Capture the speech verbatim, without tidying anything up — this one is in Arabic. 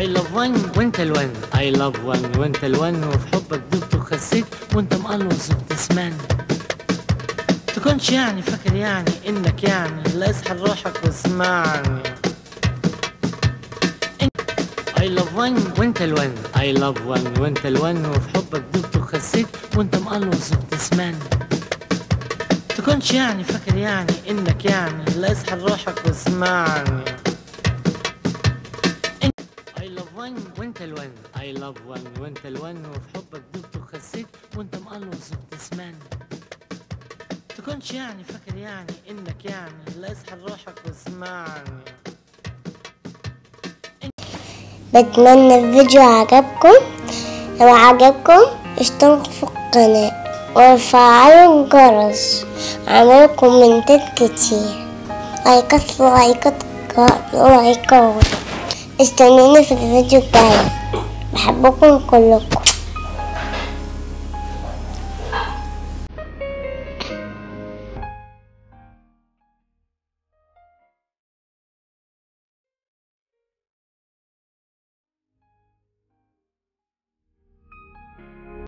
I love one وانت الون I love one وانت الون وفي حبك دبت وخسيت وانت مقلوص وبتسمعني. تكونش يعني فاكر يعني انك يعني لا اصحى لروحك واسمعني. I love one وانت الون I love one وانت الون وفي حبك دبت وخسيت وانت مقلوص وبتسمعني. تكونش يعني فاكر يعني انك يعني لا اصحى لروحك واسمعني. I love one وانت الون I love one وانت الون وفي حبك دبت وخسيت وانت مقلوص وبتسمعني. تكونش يعني فاكر يعني انك يعني لا اصحى لروحك واسمعني. بتمنى الفيديو عجبكم. لو عجبكم اشتركوا في القناة وفعلوا الجرس وعملوا كومنتات كتير. لايكات لايكات لايكات. استنوني في الفيديو الجاي. بحبكم كلكم.